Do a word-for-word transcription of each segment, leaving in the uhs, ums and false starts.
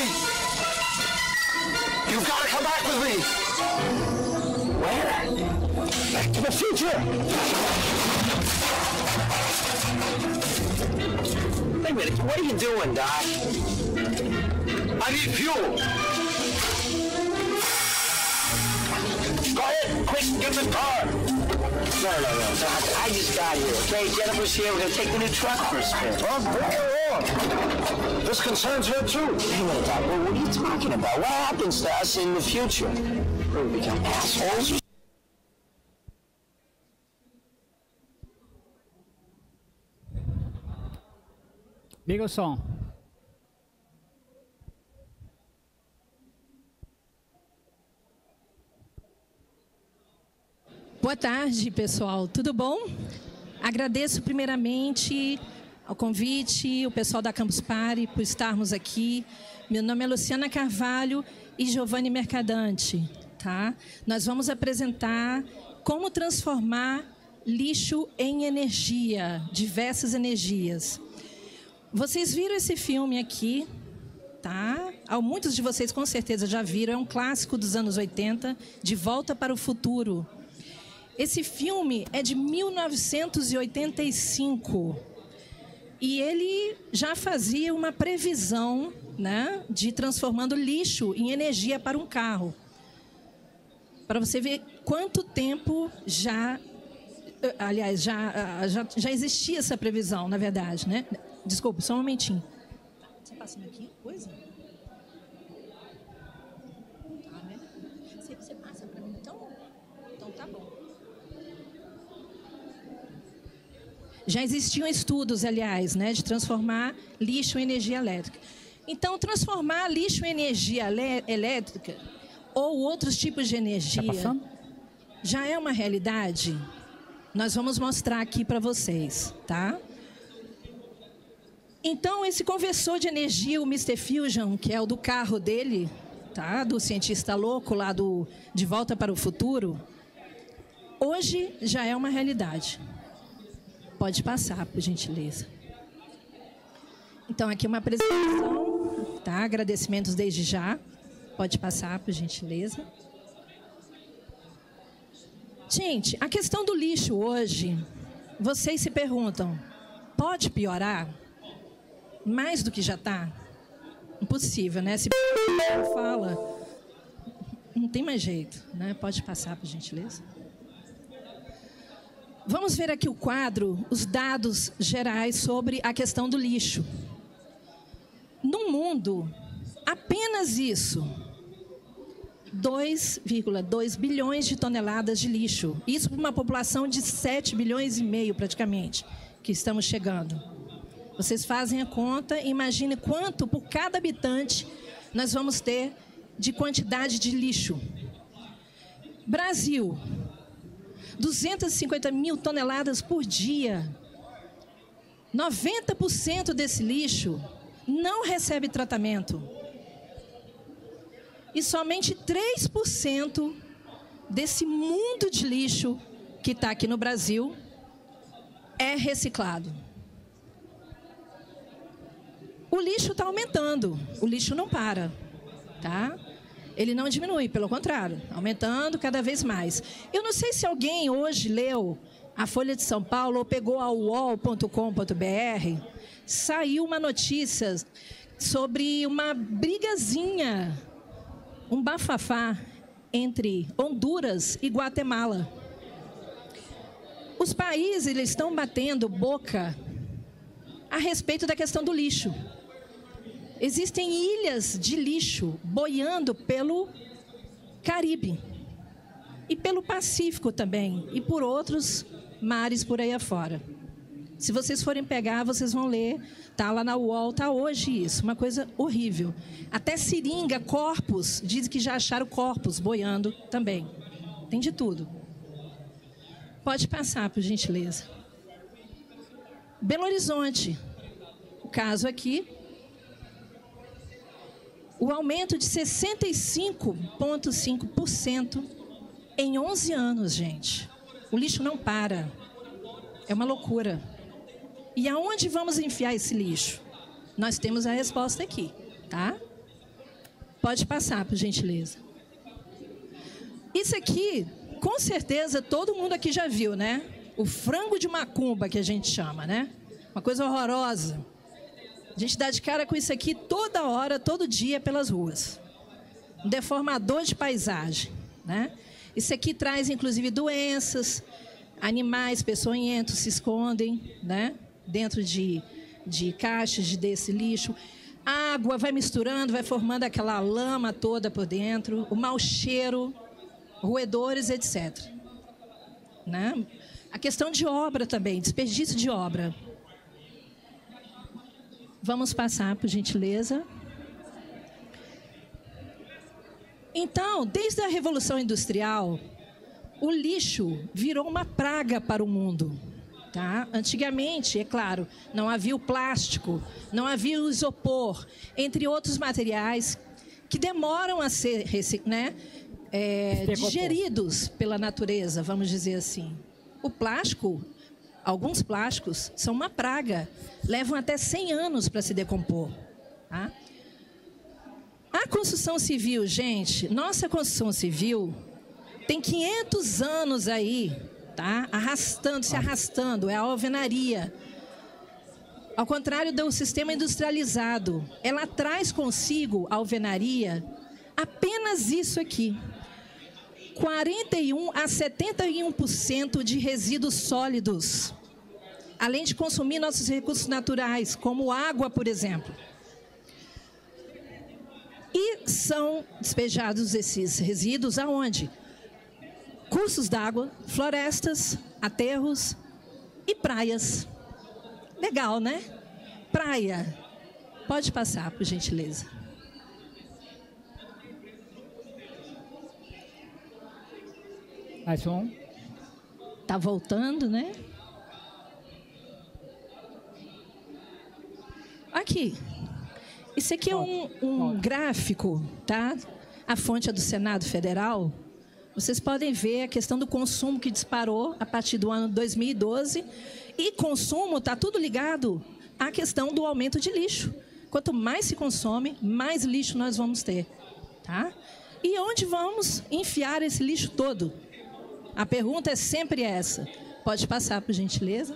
me. You've got to come back with me. Where? Back to the future. Wait a minute, what are you doing, Doc? I need fuel. Go ahead, quick, get the car. No, no, no, Doc, I just got here, okay? Jennifer's here, we're gonna take the new truck for a spin. Oh, bring her on. This concerns her too. Wait a minute, Doc, well, what are you talking about? What happens to us in the future? Will we become assholes? Liga o som. Boa tarde, pessoal. Tudo bom? Agradeço primeiramente ao convite, o pessoal da Campus Party, por estarmos aqui. Meu nome é Luciana Carvalho e Giovanni Mercadante. Tá? Nós vamos apresentar como transformar lixo em energia, diversas energias. Vocês viram esse filme aqui, tá? Muitos de vocês com certeza já viram, é um clássico dos anos oitenta, De Volta para o Futuro. Esse filme é de mil novecentos e oitenta e cinco e ele já fazia uma previsão, né, de transformando lixo em energia para um carro. Para você ver quanto tempo já, aliás, já, já, já existia essa previsão, na verdade, né? Desculpa, só um momentinho. Você passando aqui? Coisa? Tá, né? Você, você passa para mim, então? Então tá bom. Já existiam estudos, aliás, né, de transformar lixo em energia elétrica. Então, transformar lixo em energia elétrica ou outros tipos de energia Tá já é uma realidade. Nós vamos mostrar aqui para vocês, tá? Então, esse conversor de energia, o mister Fusion, que é o do carro dele, tá? Do cientista louco lá do De Volta para o Futuro, hoje já é uma realidade. Pode passar, por gentileza. Então, aqui uma apresentação, tá? Agradecimentos desde já. Pode passar, por gentileza. Gente, a questão do lixo hoje, vocês se perguntam, pode piorar? Mais do que já está? Impossível, né? Se fala, não tem mais jeito, né? Pode passar, por gentileza. Vamos ver aqui o quadro, os dados gerais sobre a questão do lixo. No mundo, apenas isso, dois vírgula dois bilhões de toneladas de lixo. Isso para uma população de sete bilhões e meio, praticamente, que estamos chegando. Vocês fazem a conta e imaginem quanto, por cada habitante, nós vamos ter de quantidade de lixo. Brasil, duzentas e cinquenta mil toneladas por dia. noventa por cento desse lixo não recebe tratamento. E somente três por cento desse mundo de lixo que está aqui no Brasil é reciclado. O lixo está aumentando, o lixo não para, tá? Ele não diminui, pelo contrário, aumentando cada vez mais. Eu não sei se alguém hoje leu a Folha de São Paulo ou pegou a u o l ponto com ponto b r, saiu uma notícia sobre uma brigazinha, um bafafá entre Honduras e Guatemala. Os países eles estão batendo boca a respeito da questão do lixo. Existem ilhas de lixo boiando pelo Caribe e pelo Pacífico também, e por outros mares por aí afora. Se vocês forem pegar, vocês vão ler, tá lá na U O L, tá hoje isso, uma coisa horrível. Até seringa, corpos, dizem que já acharam corpos boiando também. Tem de tudo. Pode passar, por gentileza. Belo Horizonte, o caso aqui, o aumento de sessenta e cinco vírgula cinco por cento em onze anos, gente. O lixo não para. É uma loucura. E aonde vamos enfiar esse lixo? Nós temos a resposta aqui, tá? Pode passar, por gentileza. Isso aqui, com certeza, todo mundo aqui já viu, né? O frango de macumba, que a gente chama, né? Uma coisa horrorosa. A gente dá de cara com isso aqui toda hora, todo dia, pelas ruas. Um deformador de paisagem, né? Isso aqui traz, inclusive, doenças, animais peçonhentos se escondem, né? Dentro de, de caixas de desse lixo. A água vai misturando, vai formando aquela lama toda por dentro, o mau cheiro, roedores, etcétera. Né? A questão de obra também, desperdício de obra. Vamos passar, por gentileza. Então, desde a Revolução Industrial, o lixo virou uma praga para o mundo. Tá? Antigamente, é claro, não havia o plástico, não havia o isopor, entre outros materiais que demoram a ser, né, é, digeridos pela natureza, vamos dizer assim. O plástico, alguns plásticos, são uma praga, levam até cem anos para se decompor. Tá? A construção civil, gente, nossa construção civil tem quinhentos anos aí, tá? Arrastando, se arrastando, é a alvenaria. Ao contrário do sistema industrializado, ela traz consigo, a alvenaria, apenas isso aqui. quarenta e um a setenta e um por cento de resíduos sólidos, além de consumir nossos recursos naturais, como água, por exemplo. E são despejados esses resíduos aonde? Cursos d'água, florestas, aterros e praias. Legal, né? Praia. Pode passar, por gentileza. Mais um. Tá voltando, né? Aqui. Isso aqui é um, um gráfico, tá? A fonte é do Senado Federal. Vocês podem ver a questão do consumo que disparou a partir do ano dois mil e doze. E consumo está tudo ligado à questão do aumento de lixo. Quanto mais se consome, mais lixo nós vamos ter. Tá? E onde vamos enfiar esse lixo todo? A pergunta é sempre essa. Pode passar, por gentileza.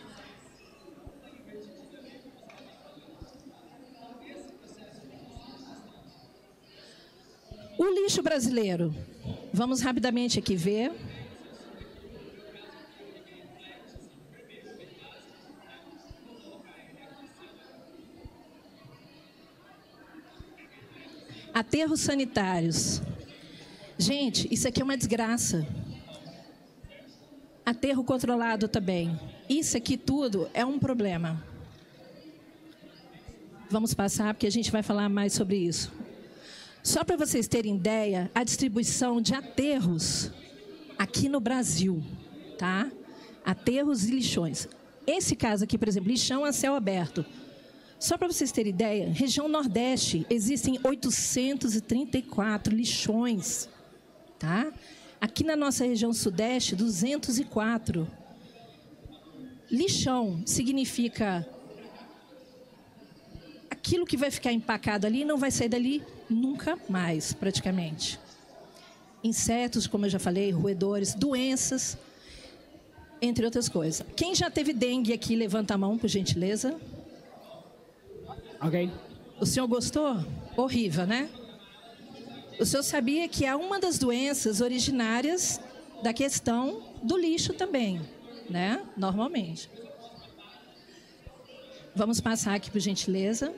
O lixo brasileiro. Vamos rapidamente aqui ver. Aterros sanitários. Gente, isso aqui é uma desgraça. Aterro controlado também. Isso aqui tudo é um problema. Vamos passar, porque a gente vai falar mais sobre isso. Só para vocês terem ideia, a distribuição de aterros aqui no Brasil, tá? Aterros e lixões. Esse caso aqui, por exemplo, lixão a céu aberto. Só para vocês terem ideia, região Nordeste, existem oitocentos e trinta e quatro lixões, tá? Aqui na nossa região Sudeste, duzentos e quatro. Lixão significa aquilo que vai ficar empacado ali não vai sair dali nunca mais, praticamente. Insetos, como eu já falei, roedores, doenças, entre outras coisas. Quem já teve dengue aqui, levanta a mão, por gentileza. Ok. O senhor gostou? Horrível, né? O senhor sabia que é uma das doenças originárias da questão do lixo também, né? Normalmente. Vamos passar aqui, por gentileza.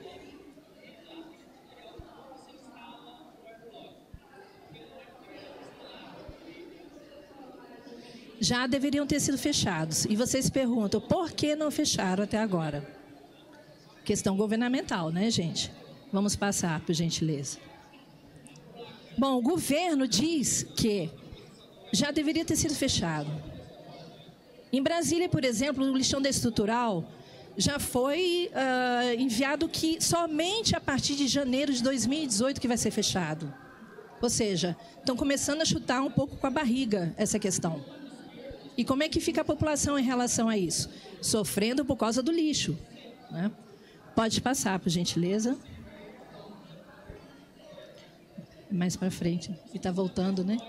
Já deveriam ter sido fechados. E vocês perguntam, por que não fecharam até agora? Questão governamental, né, gente? Vamos passar, por gentileza. Bom, o governo diz que já deveria ter sido fechado. Em Brasília, por exemplo, o lixão da estrutural já foi uh, enviado que somente a partir de janeiro de dois mil e dezoito que vai ser fechado. Ou seja, estão começando a chutar um pouco com a barriga essa questão. E como é que fica a população em relação a isso? Sofrendo por causa do lixo, né? Pode passar, por gentileza. Mais para frente. E está voltando, né?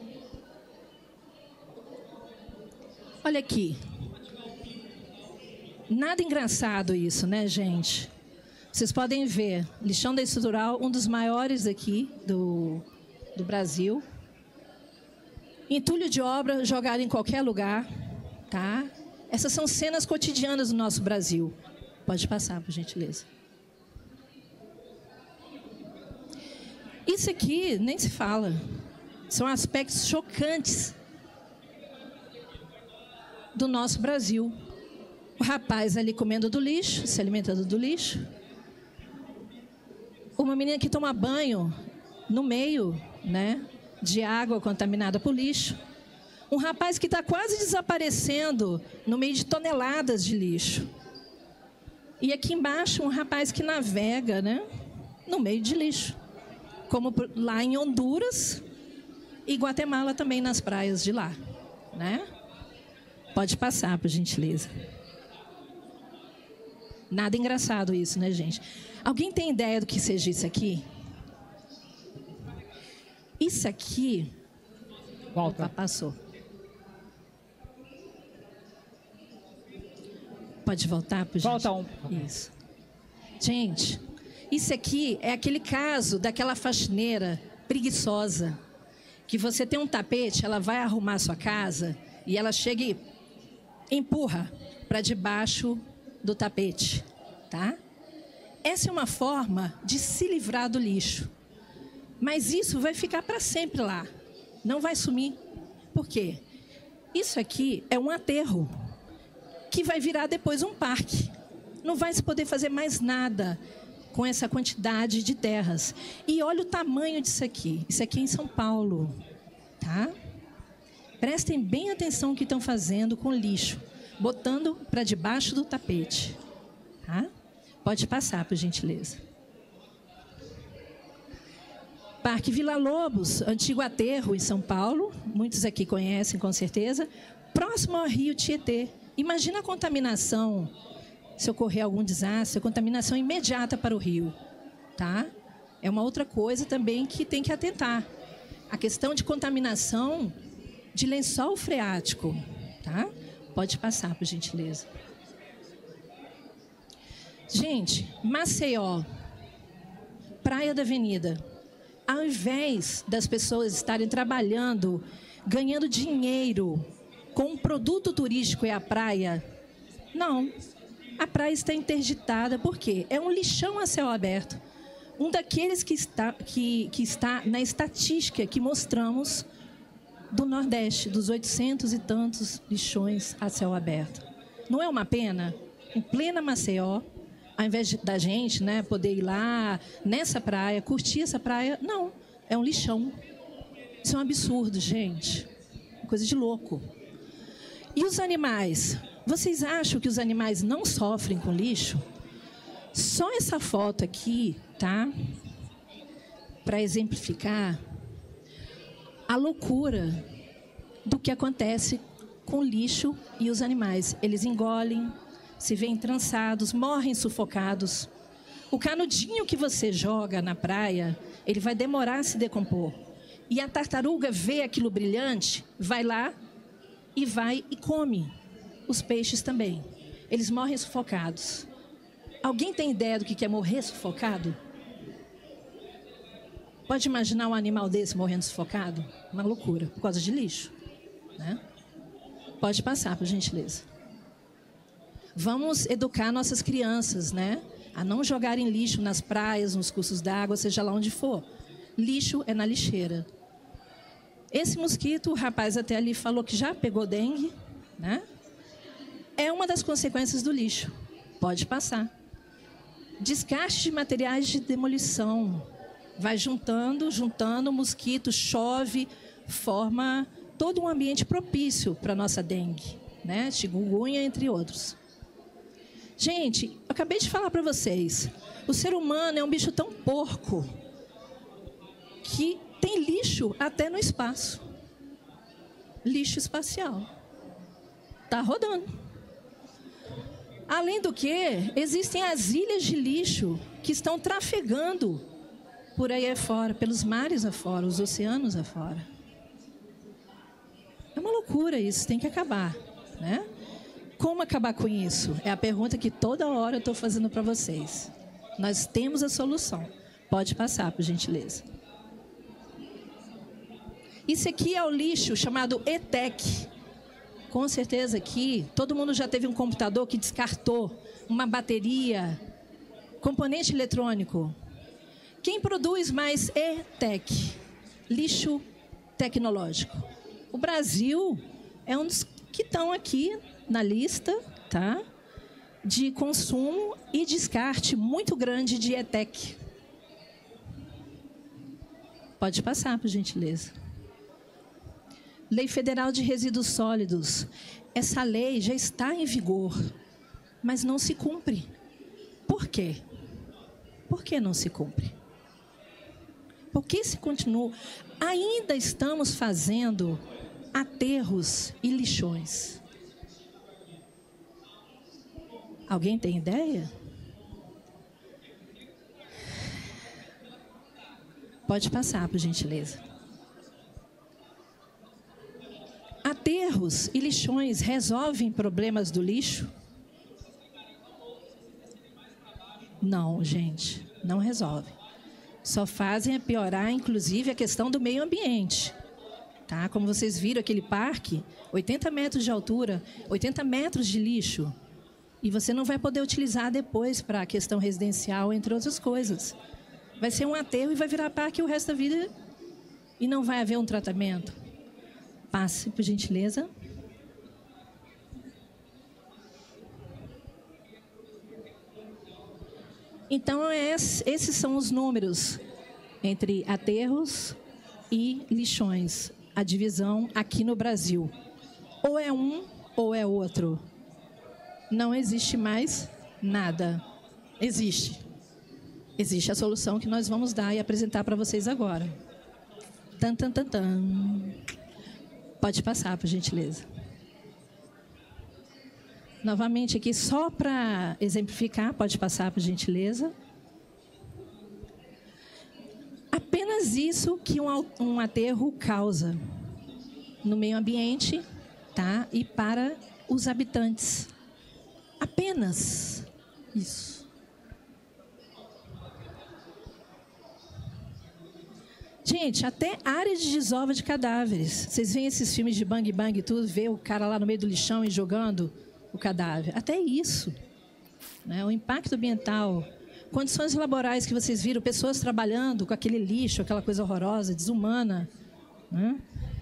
Olha aqui. Nada engraçado isso, né, gente? Vocês podem ver, lixão da estrutural, um dos maiores aqui do, do Brasil. Entulho de obra jogado em qualquer lugar, tá? Essas são cenas cotidianas do nosso Brasil. Pode passar, por gentileza. Isso aqui nem se fala. São aspectos chocantes do nosso Brasil. O rapaz ali comendo do lixo, se alimentando do lixo. Uma menina que toma banho no meio, né, de água contaminada por lixo. Um rapaz que está quase desaparecendo no meio de toneladas de lixo. E aqui embaixo um rapaz que navega, né, no meio de lixo. Como lá em Honduras e Guatemala também nas praias de lá, né? Pode passar, por gentileza. Nada engraçado isso, né, gente? Alguém tem ideia do que seja isso aqui? Isso aqui... Volta. Opa, passou. Pode voltar, por Volta gentileza? um. Isso. Gente, isso aqui é aquele caso daquela faxineira preguiçosa, que você tem um tapete, ela vai arrumar a sua casa e ela chega e empurra para debaixo do tapete, tá? Essa é uma forma de se livrar do lixo. Mas isso vai ficar para sempre lá. Não vai sumir. Por quê? Isso aqui é um aterro que vai virar depois um parque. Não vai se poder fazer mais nada com essa quantidade de terras. E olha o tamanho disso aqui. Isso aqui é em São Paulo, tá? Prestem bem atenção no que estão fazendo com lixo. Botando para debaixo do tapete. Tá? Pode passar, por gentileza. Parque Vila Lobos, antigo aterro em São Paulo. Muitos aqui conhecem, com certeza. Próximo ao rio Tietê. Imagina a contaminação, se ocorrer algum desastre, a contaminação imediata para o rio. Tá? É uma outra coisa também que tem que atentar. A questão de contaminação de lençol freático. Tá? Pode passar, por gentileza. Gente, Maceió, Praia da Avenida. Ao invés das pessoas estarem trabalhando, ganhando dinheiro com um produto turístico e a praia, não. A praia está interditada. Por quê? É um lixão a céu aberto. Um daqueles que está, que, que está na estatística que mostramos do Nordeste, dos oitocentos e tantos lixões a céu aberto. Não é uma pena? Em plena Maceió, ao invés de, da gente, né, poder ir lá nessa praia, curtir essa praia, não, é um lixão. Isso é um absurdo, gente. Coisa de louco. E os animais? Vocês acham que os animais não sofrem com lixo? Só essa foto aqui, tá? Para exemplificar a loucura do que acontece com o lixo e os animais. Eles engolem, se veem trançados, morrem sufocados. O canudinho que você joga na praia, ele vai demorar a se decompor. E a tartaruga vê aquilo brilhante, vai lá e vai e come. Os peixes também. Eles morrem sufocados. Alguém tem ideia do que é morrer sufocado? Pode imaginar um animal desse morrendo sufocado? Uma loucura, por causa de lixo, né? Pode passar, por gentileza. Vamos educar nossas crianças, né? A não jogarem lixo nas praias, nos cursos d'água, seja lá onde for. Lixo é na lixeira. Esse mosquito, o rapaz até ali falou que já pegou dengue, né? É uma das consequências do lixo. Pode passar. Descarte de materiais de demolição. Vai juntando, juntando, o mosquito chove, forma todo um ambiente propício para a nossa dengue, né? Chikungunya, entre outros. Gente, eu acabei de falar para vocês, o ser humano é um bicho tão porco que tem lixo até no espaço. Lixo espacial. Está rodando. Além do que, existem as ilhas de lixo que estão trafegando por aí afora, pelos mares afora, os oceanos afora. É uma loucura isso, tem que acabar, né? Como acabar com isso? É a pergunta que toda hora eu estou fazendo para vocês. Nós temos a solução. Pode passar, por gentileza. Isso aqui é o lixo chamado E T E C. Com certeza aqui, todo mundo já teve um computador que descartou uma bateria, componente eletrônico. Quem produz mais E T E C? Lixo tecnológico. O Brasil é um dos que estão aqui na lista, tá? De consumo e descarte muito grande de E T E C. Pode passar, por gentileza. Lei Federal de Resíduos Sólidos. Essa lei já está em vigor, mas não se cumpre. Por quê? Por que não se cumpre? Por que se continua? Ainda estamos fazendo aterros e lixões. Alguém tem ideia? Pode passar, por gentileza. Aterros e lixões resolvem problemas do lixo? Não, gente, não resolve. Só fazem piorar, inclusive, a questão do meio ambiente. Tá? Como vocês viram, aquele parque, oitenta metros de altura, oitenta metros de lixo. E você não vai poder utilizar depois para a questão residencial, entre outras coisas. Vai ser um aterro e vai virar parque o resto da vida e não vai haver um tratamento. Passe, por gentileza. Então, esses são os números entre aterros e lixões. A divisão aqui no Brasil. Ou é um ou é outro. Não existe mais nada. Existe. Existe a solução que nós vamos dar e apresentar para vocês agora. Tan, tan, tan, tan. Pode passar, por gentileza. Novamente aqui, só para exemplificar, pode passar, por gentileza. Apenas isso que um, um aterro causa no meio ambiente, tá? E para os habitantes. Apenas isso. Gente, até área de desova de cadáveres. Vocês veem esses filmes de bang bang e tudo, vê o cara lá no meio do lixão e jogando o cadáver. Até isso, né? O impacto ambiental, condições laborais que vocês viram, pessoas trabalhando com aquele lixo, aquela coisa horrorosa, desumana, né?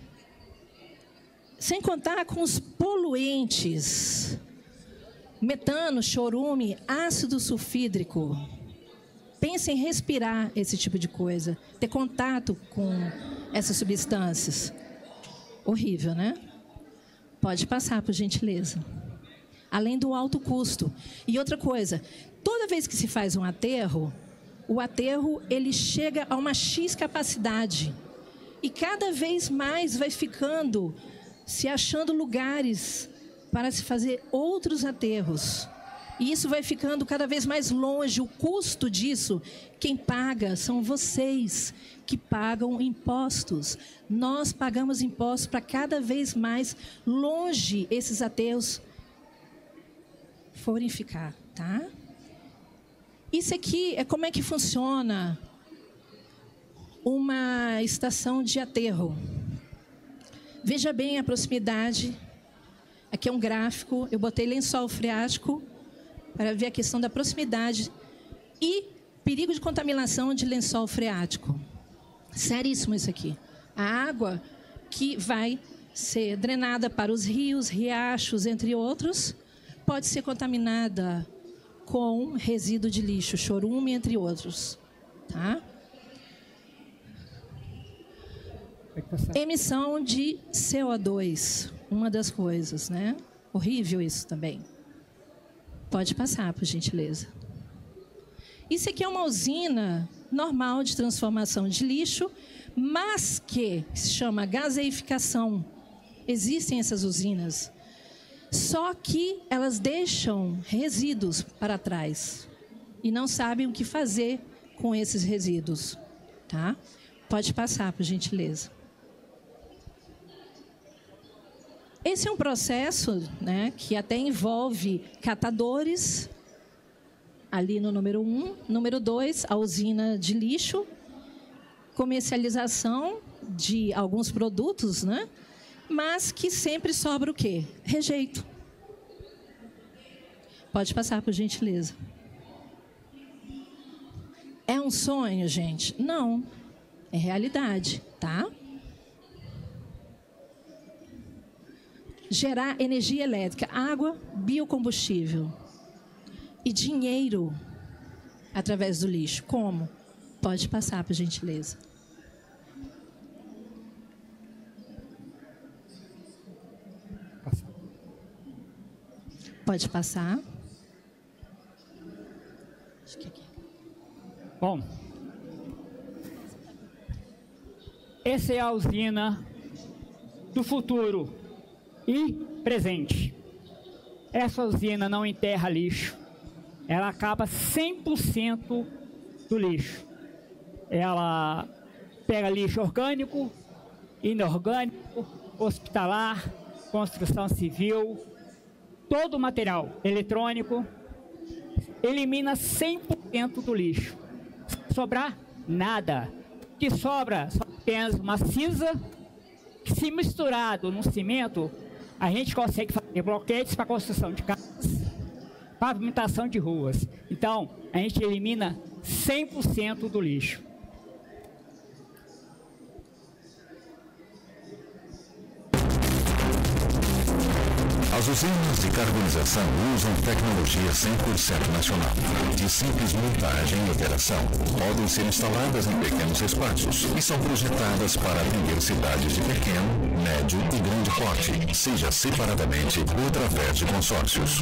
Sem contar com os poluentes, metano, chorume, ácido sulfídrico. Pense em respirar esse tipo de coisa, ter contato com essas substâncias. Horrível, né? Pode passar, por gentileza. Além do alto custo. E outra coisa, toda vez que se faz um aterro, o aterro ele chega a uma X capacidade. E cada vez mais vai ficando, se achando lugares para se fazer outros aterros. E isso vai ficando cada vez mais longe. O custo disso, quem paga são vocês que pagam impostos. Nós pagamos impostos para cada vez mais longe esses aterros forem ficar, tá? Isso aqui é como é que funciona uma estação de aterro. Veja bem a proximidade. Aqui é um gráfico, eu botei lençol freático para ver a questão da proximidade e perigo de contaminação de lençol freático. Seríssimo isso aqui. A água que vai ser drenada para os rios, riachos, entre outros, pode ser contaminada com resíduo de lixo, chorume, entre outros. Tá? Emissão de C O dois, uma das coisas, né? Horrível isso também. Pode passar, por gentileza. Isso aqui é uma usina normal de transformação de lixo, mas que se chama gaseificação. Existem essas usinas, só que elas deixam resíduos para trás e não sabem o que fazer com esses resíduos. tá? Pode passar, por gentileza. Esse é um processo, né, que até envolve catadores, ali no número um. Número dois, a usina de lixo, comercialização de alguns produtos, né, mas que sempre sobra o quê? Rejeito. Pode passar, por gentileza. É um sonho, gente? Não. É realidade, tá? Gerar energia elétrica, água, biocombustível e dinheiro através do lixo. Como? Pode passar, por gentileza. Pode passar. Acho que aqui. Bom, essa é a usina do futuro e presente. Essa usina não enterra lixo, ela acaba cem por cento do lixo. Ela pega lixo orgânico, inorgânico, hospitalar, construção civil, todo o material eletrônico, elimina cem por cento do lixo. Se sobrar nada, o que sobra só apenas uma cinza que, se misturado no cimento, a gente consegue fazer bloquetes para construção de casas, pavimentação de ruas. Então, a gente elimina cem por cento do lixo. As usinas de carbonização usam tecnologia cem por cento nacional, de simples montagem e operação. Podem ser instaladas em pequenos espaços e são projetadas para atender cidades de pequeno, médio e grande porte, seja separadamente ou através de consórcios.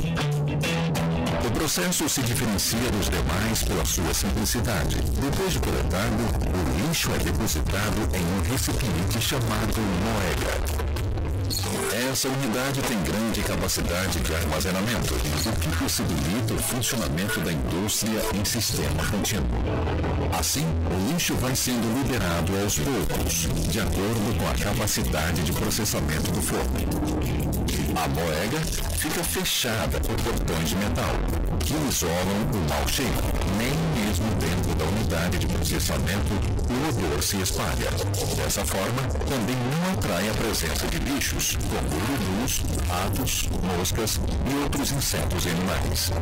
O processo se diferencia dos demais pela sua simplicidade. Depois de coletado, o lixo é depositado em um recipiente chamado moega. Essa unidade tem grande capacidade de armazenamento, o que possibilita o funcionamento da indústria em sistema contínuo. Assim, o lixo vai sendo liberado aos poucos, de acordo com a capacidade de processamento do forno. A moega fica fechada por portões de metal, que isolam o mau cheiro. Nem mesmo dentro da unidade de processamento o odor se espalha. Dessa forma, também não atrai a presença de bichos, como urubus, ratos, moscas e outros insetos e animais.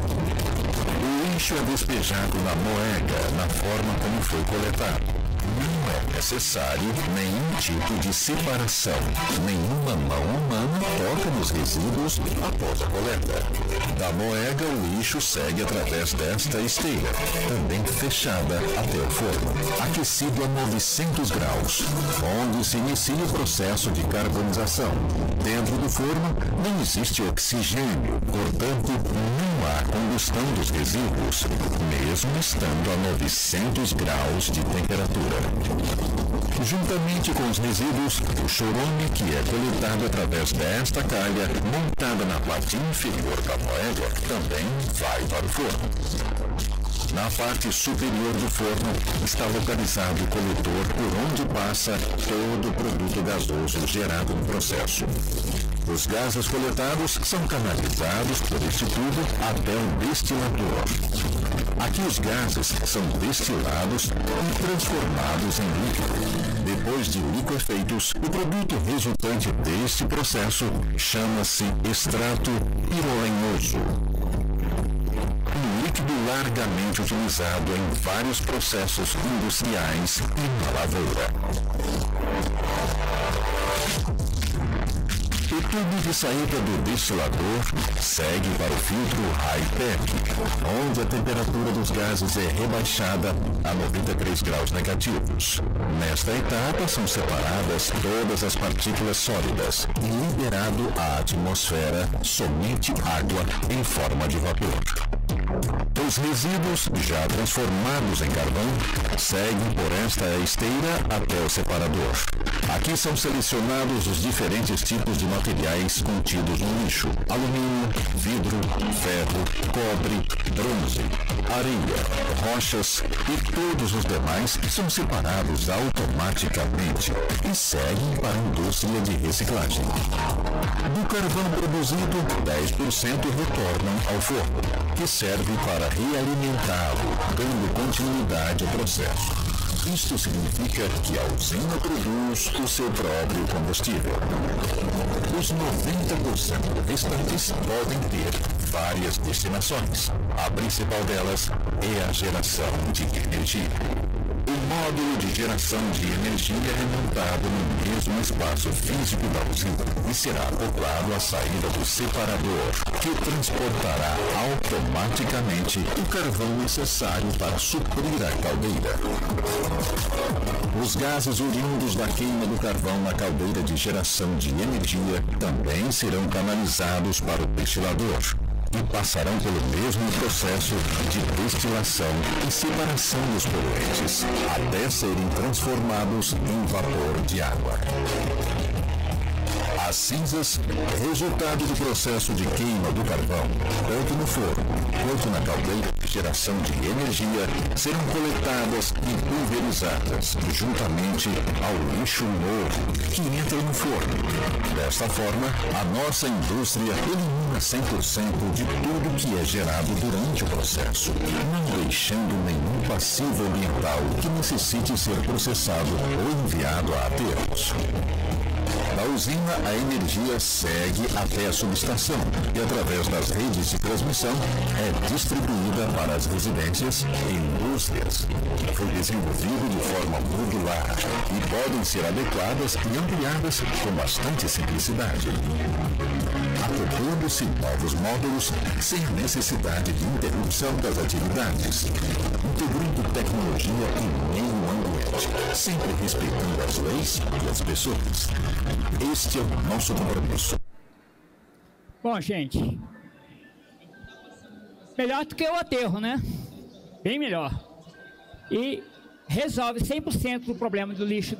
O lixo é despejado na moega, na forma como foi coletado. Não é necessário nenhum tipo de separação. Nenhuma mão humana toca nos resíduos após a coleta. Da moega, o lixo segue através desta esteira, também fechada até o forno, aquecido a novecentos graus, onde se inicia o processo de carbonização. Dentro do forno não existe oxigênio, portanto, não há combustão dos resíduos, mesmo estando a novecentos graus de temperatura. Juntamente com os resíduos, o chorume, que é coletado através desta calha, montada na parte inferior da moega, também vai para o forno. Na parte superior do forno está localizado o coletor por onde passa todo o produto gasoso gerado no processo. Os gases coletados são canalizados por este tubo até o destilador. Aqui os gases são destilados e transformados em líquido. Depois de liquefeitos, o produto resultante deste processo chama-se extrato pirolenhoso. Um líquido largamente utilizado em vários processos industriais e na lavoura. O tubo de saída do destilador segue para o filtro high-tech, onde a temperatura dos gases é rebaixada a noventa e três graus negativos. Nesta etapa são separadas todas as partículas sólidas e liberado à atmosfera somente água em forma de vapor. Os resíduos, já transformados em carvão, seguem por esta esteira até o separador. Aqui são selecionados os diferentes tipos de materiais contidos no lixo: alumínio, vidro, ferro, cobre, bronze, areia, rochas e todos os demais são separados automaticamente e seguem para a indústria de reciclagem. Do carvão produzido, dez por cento retornam ao forno, que serve para realimentá-lo, dando continuidade ao processo. Isto significa que a usina produz o seu próprio combustível. Os noventa por cento restantes podem ter várias destinações. A principal delas é a geração de energia. O módulo de geração de energia é montado no mesmo espaço físico da usina e será acoplado à saída do separador, que transportará automaticamente o carvão necessário para suprir a caldeira. Os gases oriundos da queima do carvão na caldeira de geração de energia também serão canalizados para o destilador e passarão pelo mesmo processo de destilação e separação dos poluentes, até serem transformados em vapor de água. As cinzas, resultado do processo de queima do carvão, tanto no forno quanto na caldeira de geração de energia, serão coletadas e pulverizadas juntamente ao lixo novo que entra no forno. Desta forma, a nossa indústria elimina cem por cento de tudo que é gerado durante o processo, não deixando nenhum passivo ambiental que necessite ser processado ou enviado a aterros. Da usina, a energia segue até a subestação e, através das redes de transmissão, é distribuída para as residências e indústrias. Foi desenvolvido de forma modular e podem ser adequadas e ampliadas com bastante simplicidade. Acoplando-se novos módulos sem a necessidade de interrupção das atividades, integrando tecnologia e meio ambiente, sempre respeitando as leis e as pessoas. Este é o nosso compromisso. Bom, gente, melhor do que o aterro, né? Bem melhor. E resolve cem por cento do problema do lixo da...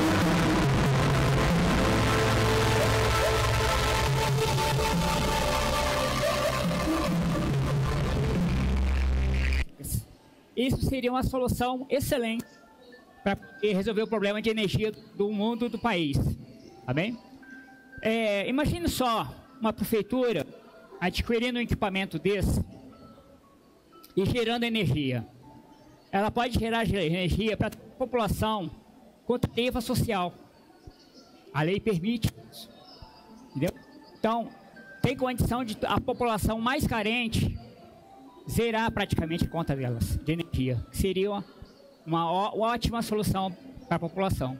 Isso seria uma solução excelente para resolver o problema de energia do mundo, do país. Tá bem? É, imagine só uma prefeitura adquirindo um equipamento desse e gerando energia. Ela pode gerar energia para a população com tarifa social. A lei permite isso. Entendeu? Então, tem condição de a população mais carente zerar praticamente a conta delas de energia. Seria uma, uma ótima solução para a população.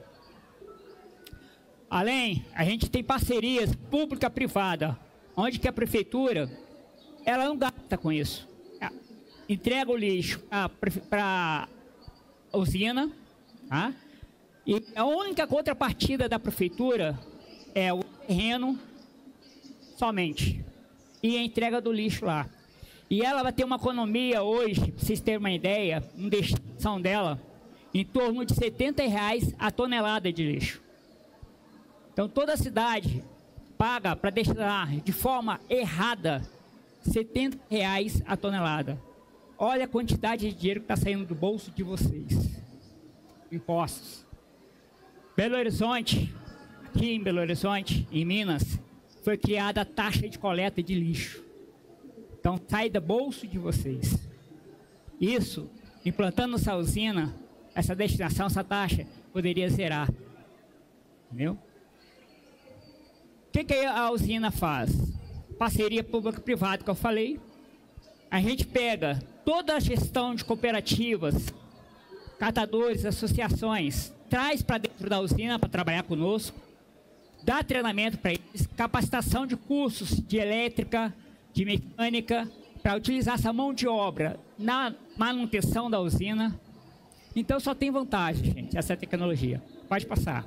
Além, a gente tem parcerias pública-privada, onde que a prefeitura, ela não gasta com isso. Entrega o lixo para a usina, tá? E a única contrapartida da prefeitura é o terreno somente e a entrega do lixo lá. E ela vai ter uma economia hoje, para vocês terem uma ideia, uma destinação dela, em torno de setenta reais a tonelada de lixo. Então toda a cidade paga para destinar de forma errada setenta reais a tonelada. Olha a quantidade de dinheiro que está saindo do bolso de vocês. Impostos. Belo Horizonte, aqui em Belo Horizonte, em Minas, foi criada a taxa de coleta de lixo. Então sai do bolso de vocês. Isso, implantando essa usina, essa destinação, essa taxa, poderia zerar. Entendeu? O que, que a usina faz? Parceria público-privada que eu falei. A gente pega toda a gestão de cooperativas, catadores, associações, traz para dentro da usina para trabalhar conosco, dá treinamento para eles, capacitação de cursos de elétrica, de mecânica, para utilizar essa mão de obra na manutenção da usina. Então só tem vantagem, gente, essa tecnologia. Pode passar.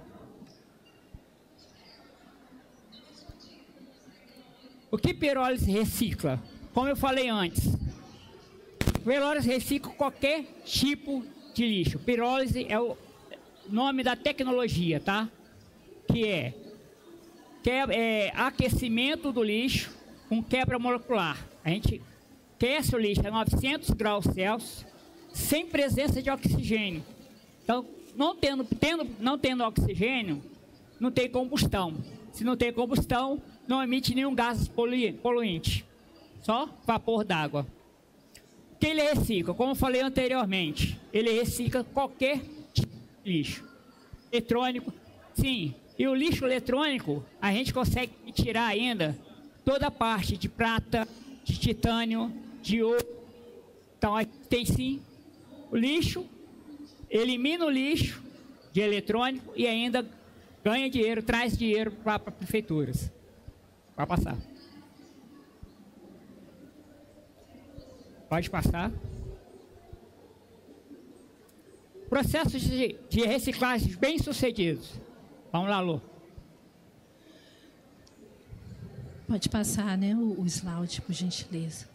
O que pirólise recicla? Como eu falei antes, pirólise recicla qualquer tipo de lixo. Pirólise é o nome da tecnologia, tá? que é, quebra, é aquecimento do lixo com quebra molecular. A gente aquece o lixo a novecentos graus Celsius, sem presença de oxigênio. Então, não tendo, tendo, não tendo oxigênio, não tem combustão. Se não tem combustão, não emite nenhum gás poluente, só vapor d'água. O que ele recicla? Como eu falei anteriormente, ele recicla qualquer tipo de lixo. Eletrônico, sim. E o lixo eletrônico, a gente consegue tirar ainda toda a parte de prata, de titânio, de ouro. Então, aí tem sim o lixo, elimina o lixo de eletrônico e ainda ganha dinheiro, traz dinheiro para as prefeituras. Vai passar. Pode passar. Processos de, de reciclagem bem sucedidos. Vamos lá, Lu. Pode passar, né, o, o slide, por gentileza.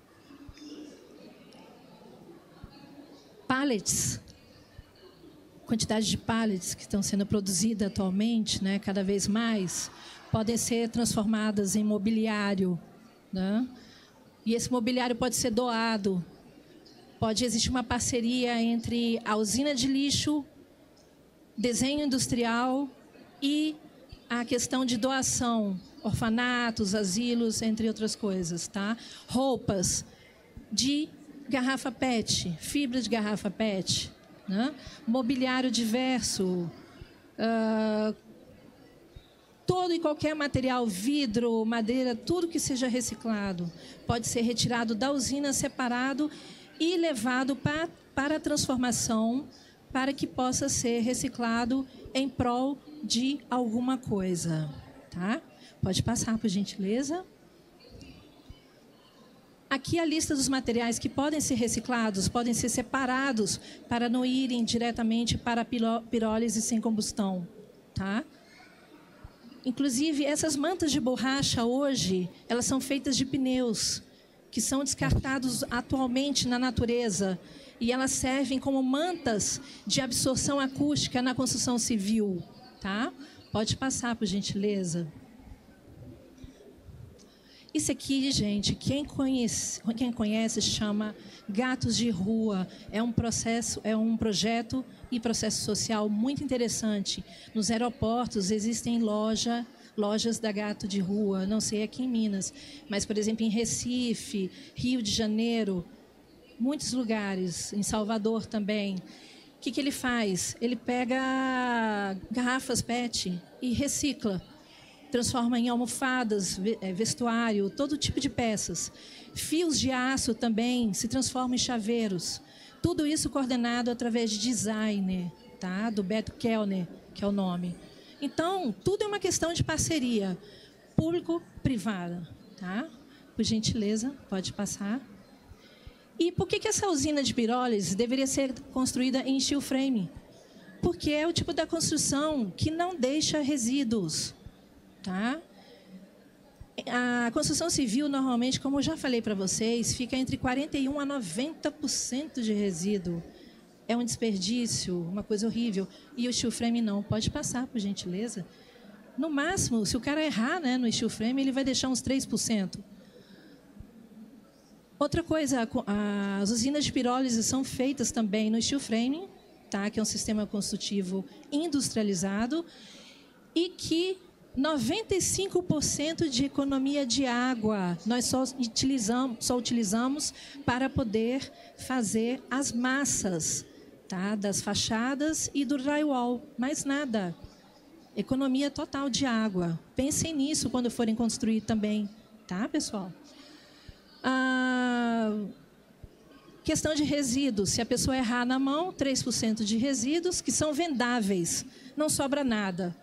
Pallets. Quantidade de pallets que estão sendo produzidas atualmente, né, cada vez mais, podem ser transformadas em mobiliário, né? E esse mobiliário pode ser doado. Pode existir uma parceria entre a usina de lixo, desenho industrial e a questão de doação, orfanatos, asilos, entre outras coisas, tá? Roupas de garrafa P E T, fibra de garrafa P E T, né? Mobiliário diverso, uh, todo e qualquer material, vidro, madeira, tudo que seja reciclado, pode ser retirado da usina, separado e levado para, para a transformação, para que possa ser reciclado em prol de alguma coisa, tá? Pode passar, por gentileza. Aqui a lista dos materiais que podem ser reciclados, podem ser separados para não irem diretamente para a pirólise sem combustão, tá? Inclusive, essas mantas de borracha hoje, elas são feitas de pneus, que são descartados atualmente na natureza, e elas servem como mantas de absorção acústica na construção civil, tá? Pode passar, por gentileza. Isso aqui, gente, quem conhece, quem conhece chama Gatos de Rua. É um processo, é um projeto e processo social muito interessante. Nos aeroportos existem loja, lojas da Gato de Rua, não sei aqui em Minas, mas, por exemplo, em Recife, Rio de Janeiro, muitos lugares, em Salvador também. O que, que ele faz? Ele pega garrafas P E T e recicla. Transforma em almofadas, vestuário, todo tipo de peças. Fios de aço também se transformam em chaveiros. Tudo isso coordenado através de designer, tá? Do Beto Kellner, que é o nome. Então, tudo é uma questão de parceria público-privada, tá? Por gentileza, pode passar. E por que, que essa usina de pirólise deveria ser construída em steel frame? Porque é o tipo da construção que não deixa resíduos. Tá? A construção civil, normalmente, como eu já falei para vocês, fica entre quarenta e um por cento a noventa por cento de resíduo. É um desperdício, uma coisa horrível. E o steel frame não. Pode passar, por gentileza. No máximo, se o cara errar, né, no steel frame, ele vai deixar uns três por cento. Outra coisa, as usinas de pirólise são feitas também no steel frame, tá? Que é um sistema construtivo industrializado e que noventa e cinco por cento de economia de água nós só utilizamos, só utilizamos para poder fazer as massas, tá? Das fachadas e do drywall, mais nada. Economia total de água. Pensem nisso quando forem construir também, tá, pessoal? Ah, questão de resíduos. Se a pessoa errar na mão, três por cento de resíduos que são vendáveis, não sobra nada.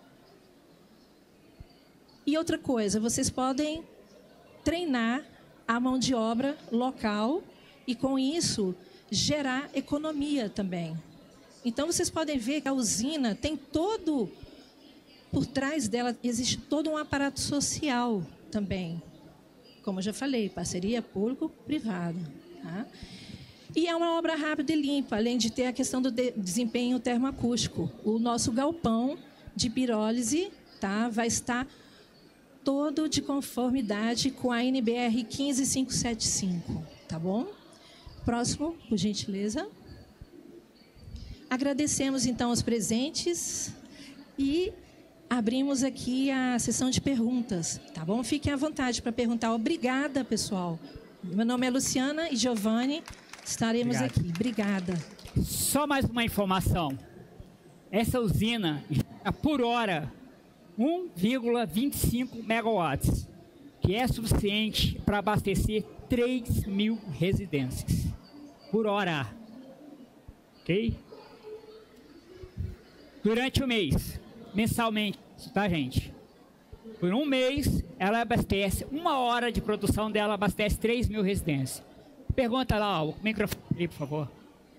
E outra coisa, vocês podem treinar a mão de obra local e, com isso, gerar economia também. Então, vocês podem ver que a usina tem todo, por trás dela, existe todo um aparato social também. Como eu já falei, parceria público-privada. Tá? E é uma obra rápida e limpa, além de ter a questão do de desempenho termoacústico. O nosso galpão de pirólise, tá? Vai estar todo de conformidade com a N B R quinze mil quinhentos e setenta e cinco, tá bom? Próximo, por gentileza. Agradecemos, então, os presentes e abrimos aqui a sessão de perguntas, tá bom? Fiquem à vontade para perguntar. Obrigada, pessoal. Meu nome é Luciana e Giovanni, estaremos Obrigado. aqui. Obrigada. Só mais uma informação. Essa usina, por hora, um vírgula vinte e cinco megawatts, que é suficiente para abastecer três mil residências por hora. Ok? Durante o mês, mensalmente, tá, gente? Por um mês, ela abastece, uma hora de produção dela abastece três mil residências. Pergunta lá, ó, o microfone ali, por favor.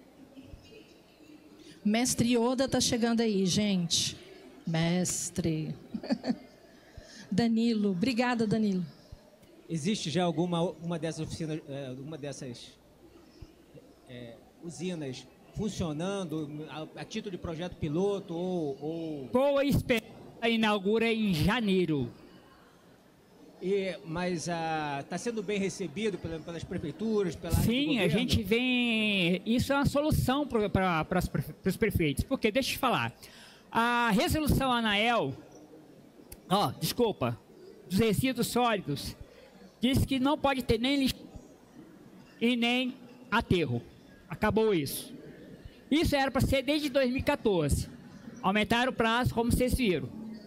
Mestre Yoda está chegando aí, gente. Mestre. Danilo. Obrigada, Danilo. Existe já alguma uma dessas oficinas, é, uma dessas é, usinas funcionando a, a título de projeto piloto ou... ou... Boa Esperança inaugura em janeiro. E, mas está sendo bem recebido pela, pelas prefeituras, pela área Sim, do a governo? gente vem... Isso é uma solução para os prefeitos. Porque, deixa eu te falar, a resolução ANAEL, ó, desculpa, dos resíduos sólidos, diz que não pode ter nem lixo e nem aterro. Acabou isso. Isso era para ser desde dois mil e quatorze. Aumentaram o prazo, como vocês viram.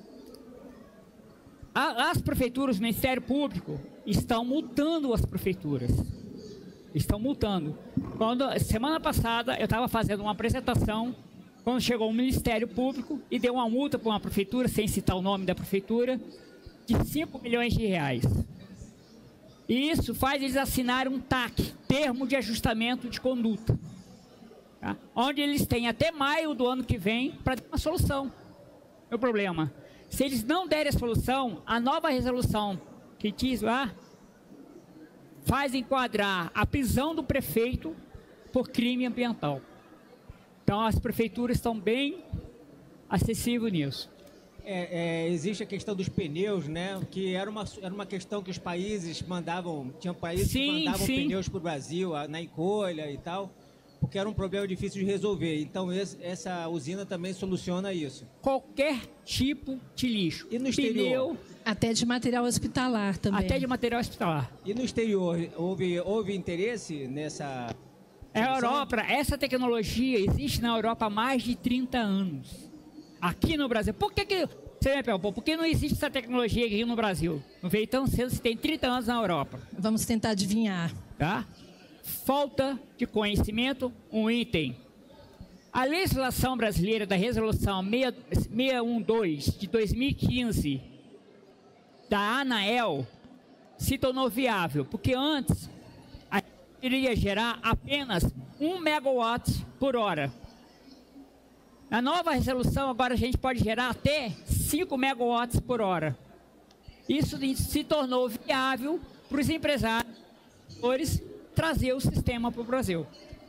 As prefeituras, o Ministério Público, estão multando as prefeituras. Estão multando. Quando, semana passada, eu estava fazendo uma apresentação, quando chegou o Ministério Público e deu uma multa para uma prefeitura, sem citar o nome da prefeitura, de cinco milhões de reais. E isso faz eles assinarem um T A C, Termo de Ajustamento de Conduta, tá? Onde eles têm até maio do ano que vem para dar uma solução. O problema, se eles não derem a solução, a nova resolução que diz lá faz enquadrar a prisão do prefeito por crime ambiental. Então as prefeituras estão bem acessíveis nisso. É, é, existe a questão dos pneus, né? Que era uma, era uma questão que os países mandavam, tinham países Sim, que mandavam sim. pneus para o Brasil, a, na encolha e tal, porque era um problema difícil de resolver. Então esse, essa usina também soluciona isso. Qualquer tipo de lixo. E no exterior? Pneu, Até de material hospitalar também. até de material hospitalar. E no exterior, houve, houve interesse nessa... A Europa, essa tecnologia existe na Europa há mais de trinta anos. Aqui no Brasil. Por que que... Você me perguntou, por que não existe essa tecnologia aqui no Brasil? Não veio tão cedo, se tem trinta anos na Europa. Vamos tentar adivinhar. Tá? Falta de conhecimento, um item. A legislação brasileira da resolução seiscentos e doze de dois mil e quinze da ANAEL se tornou viável, porque antes a gente iria gerar apenas um megawatt por hora. Na nova resolução, agora a gente pode gerar até cinco megawatts por hora. Isso se tornou viável para os empresários trazer o sistema para o Brasil.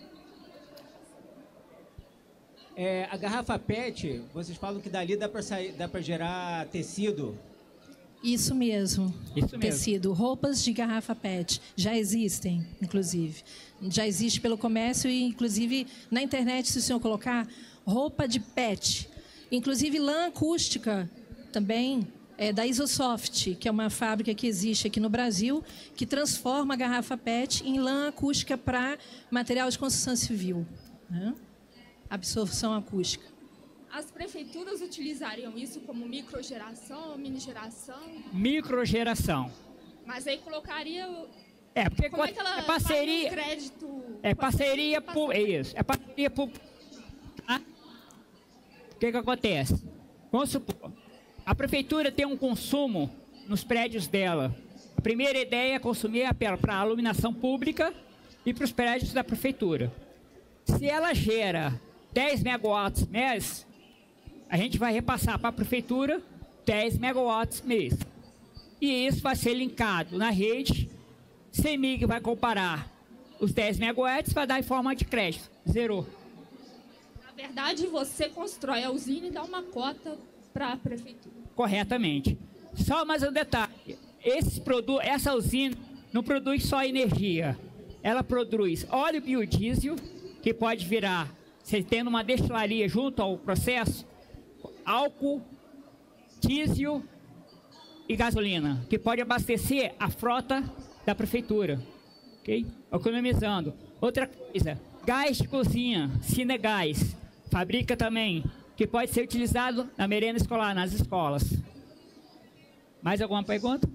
É, a garrafa P E T, vocês falam que dali dá para sair, dá para gerar tecido. Isso mesmo. Isso mesmo. Tecido. Roupas de garrafa P E T. Já existem, inclusive. Já existe pelo comércio e, inclusive, na internet, se o senhor colocar roupa de P E T. Inclusive, lã acústica também é da Isosoft, que é uma fábrica que existe aqui no Brasil, que transforma a garrafa P E T em lã acústica para material de construção civil, né? Absorção acústica. As prefeituras utilizariam isso como microgeração ou minigeração? Microgeração. Mas aí colocaria... É, porque Como é que ela é parceria... faria um crédito? É parceria por... É isso. É parceria por... Tá? O que que acontece? Vamos supor, a prefeitura tem um consumo nos prédios dela. A primeira ideia é consumir para a iluminação pública e para os prédios da prefeitura. Se ela gera dez megawatts mês, a gente vai repassar para a prefeitura dez megawatts mês. E isso vai ser linkado na rede. CEMIG vai comparar os dez megawatts, vai dar em forma de crédito. Zerou. Na verdade, você constrói a usina e dá uma cota para a prefeitura. Corretamente. Só mais um detalhe. Esse produto, essa usina não produz só energia. Ela produz óleo biodiesel, que pode virar, você tendo uma destilaria junto ao processo, álcool, diesel e gasolina, que pode abastecer a frota da prefeitura, ok? Economizando. Outra coisa, gás de cozinha, Cinegás, fabrica também, que pode ser utilizado na merenda escolar, nas escolas. Mais alguma pergunta?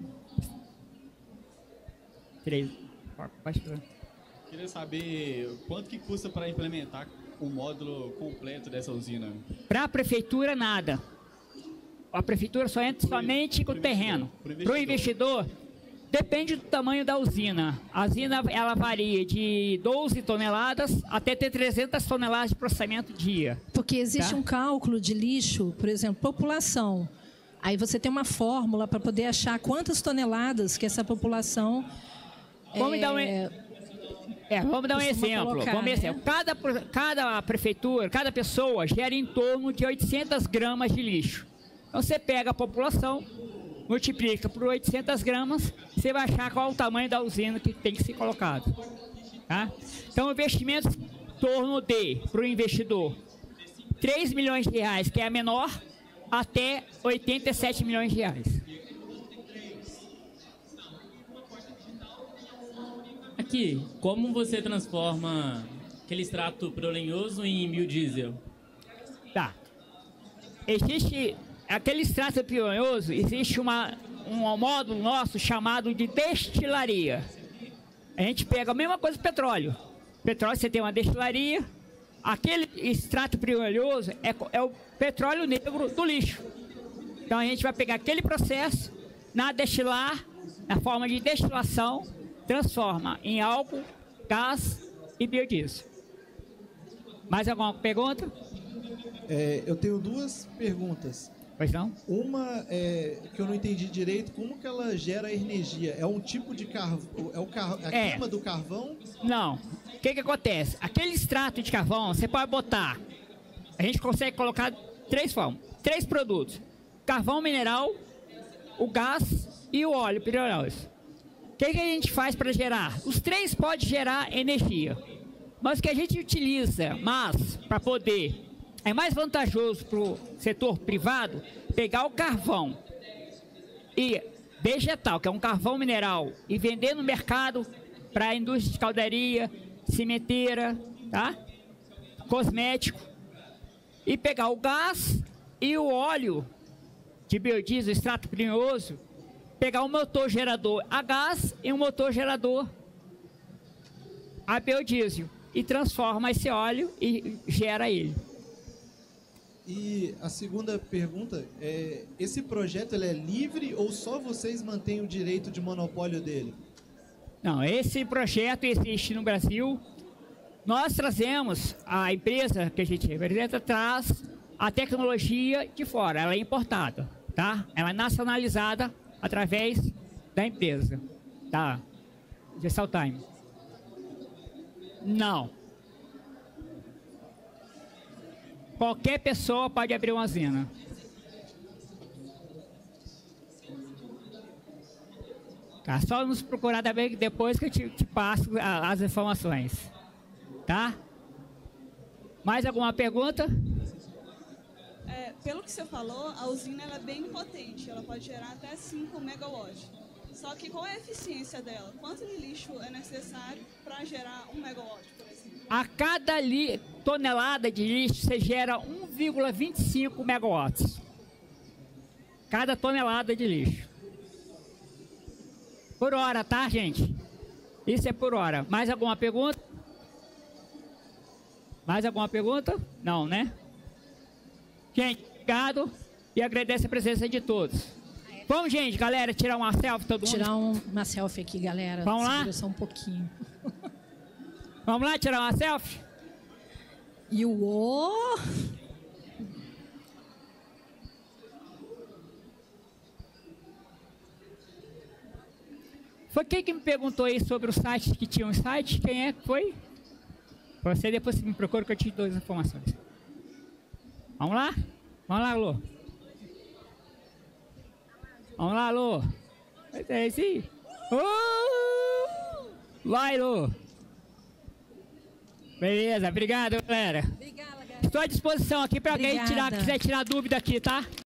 Três. Pode falar. Queria saber quanto que custa para implementar o módulo completo dessa usina? Para a prefeitura, nada. A prefeitura só entra pro, somente com o terreno. Para o investidor, depende do tamanho da usina. A usina ela varia de doze toneladas até ter trezentas toneladas de processamento dia. Porque existe tá? um cálculo de lixo, por exemplo, população. Aí você tem uma fórmula para poder achar quantas toneladas que essa população... Vamos é, dar um, é, vamos dar um exemplo. Colocar, vamos né? exemplo. Cada, cada prefeitura, cada pessoa gera em torno de oitocentas gramas de lixo. Então você pega a população, multiplica por oitocentas gramas, você vai achar qual o tamanho da usina que tem que ser colocado. Tá? Então, investimentos em torno de, para o investidor, três milhões de reais, que é a menor, até oitenta e sete milhões de reais. Aqui, como você transforma aquele extrato petrolenhoso em biodiesel? Tá. Existe, aquele extrato petroleoso, existe uma, um módulo nosso chamado de destilaria. A gente pega a mesma coisa do petróleo. Petróleo, você tem uma destilaria. Aquele extrato petroleoso é, é o petróleo negro do lixo. Então a gente vai pegar aquele processo, na destilar, na forma de destilação, transforma em álcool, gás e biodiesel. Mais alguma pergunta? É, eu tenho duas perguntas. Pois não? Uma é que eu não entendi direito, como que ela gera energia? É um tipo de carvão? É o car... a É. queima do carvão? Não. O que que acontece? Aquele extrato de carvão, você pode botar... A gente consegue colocar três formas, três produtos. Carvão mineral, o gás e o óleo petroleoso. O que que a gente faz para gerar? Os três podem gerar energia. Mas o que a gente utiliza, mas para poder... É mais vantajoso para o setor privado pegar o carvão e vegetal, que é um carvão mineral, e vender no mercado para a indústria de caldaria, cimenteira, tá? Cosmético. E pegar o gás e o óleo de biodiesel, extrato petroleoso, pegar um motor gerador a gás e um motor gerador a biodiesel e transforma esse óleo e gera ele. E a segunda pergunta é, esse projeto ele é livre ou só vocês mantêm o direito de monopólio dele? Não, esse projeto existe no Brasil. Nós trazemos, a empresa que a gente representa traz a tecnologia de fora, ela é importada, tá? Ela é nacionalizada através da empresa, da Gestaltime. Não. Qualquer pessoa pode abrir uma usina. Tá? Só nos procurar também depois que eu te, te passo a, as informações. Tá? Mais alguma pergunta? É, pelo que você falou, a usina ela é bem potente. Ela pode gerar até cinco megawatts. Só que qual é a eficiência dela? Quanto de lixo é necessário para gerar um megawatt, por exemplo? A cada li, tonelada de lixo, você gera um vírgula vinte e cinco megawatts. Cada tonelada de lixo. Por hora, tá, gente? Isso é por hora. Mais alguma pergunta? Mais alguma pergunta? Não, né? Gente, obrigado e agradeço a presença de todos. Vamos, gente, galera, tirar uma selfie todo mundo? Tirar um, uma selfie aqui, galera. Vamos lá? Segura só um pouquinho. Vamos lá tirar uma selfie? E o o Foi quem que me perguntou aí sobre o site, que tinha um site? Quem é que foi? Você depois me procura que eu te dou as informações. Vamos lá? Vamos lá, Lô. Vamos lá, Lô. É esse aí. Uh! Vai, Lô. Beleza, obrigado, galera. Obrigada, galera. Estou à disposição aqui para alguém tirar, quiser tirar dúvida aqui, tá?